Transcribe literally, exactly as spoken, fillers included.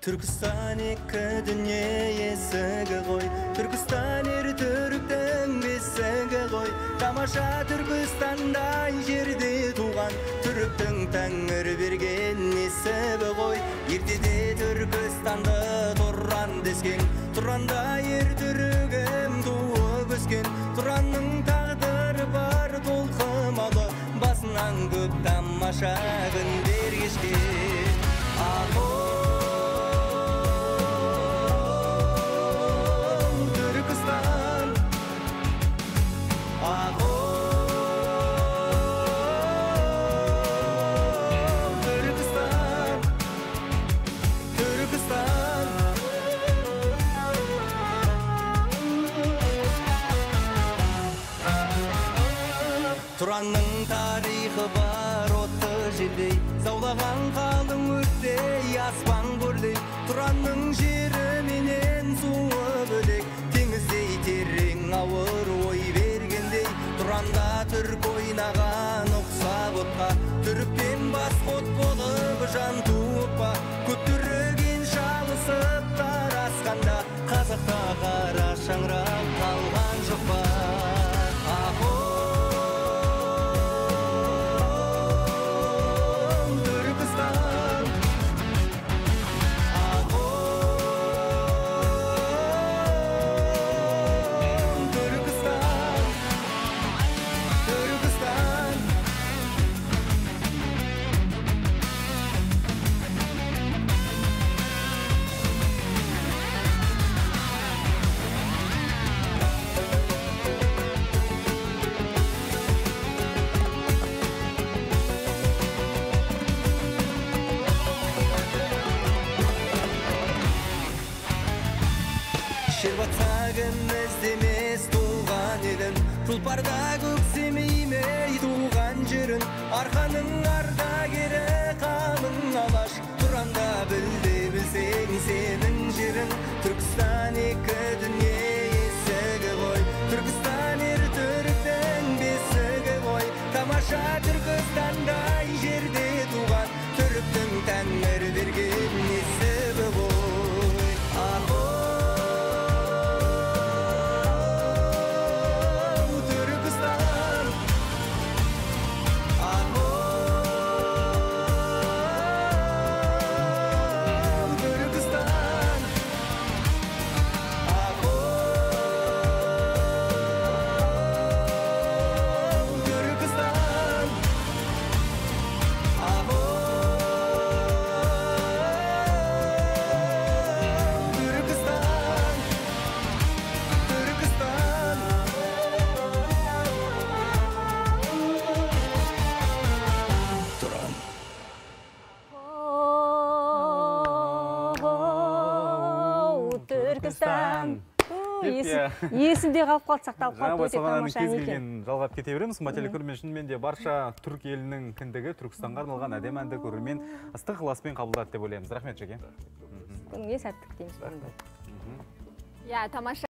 Türkistan iki dünya esege koy. Türkistan er Türk'ten besege koy. Tamaşa Türkistan'da yerde tuğan. Türk'ten tengir bergen nesebe koy. Ertede Türkistan'da turran desken. Turranda er Türk'em tuğup ösken. Turranның tağdırı var dolkımalı. Basынан көп tamaşa günler geçken. Aho Türkistan, aho Türkistan, Türkistan. Turanның tarixi var otты жердей, заулаған қалың өрттей, аспан көрдей. Туранның жері менен суы бөлек, теңіздей терең ауыр ой бергендей. Туранда түрк ойнаған ұқсап отқа, түріктен бас қот болып жан туып па. Көтерген шалысып тарасқанда, қазақта қара шаңырақ қалған жоқ па. Ахо Шербатсагын іздемес туған елін, Тұлпарда көксемеймей туған жерін. Арқаның ардагері қалың алаш, Тұранда білді білсең сенің жерін. Түркістан екі дүние есігі ғой, Түркістан ер түріктің бесігі ғой. Тамаша Түркістандай жерде туған, түріктің тәңір берген несібі ғой. Ахо Түркістан. Есімде қалып қалды, сақталып қалды, өте тамаша екен. Жалғап кете береміз. Қымбатты көрермен, шынымен де барша түрк елінің кіндігі Түркістанға арналған әдемі әнді көрермен ыстық ықыласпен қабылдады деп ойлаймыз. Рахмет жеке. Күнге сәттілік дейміз. Я тамаша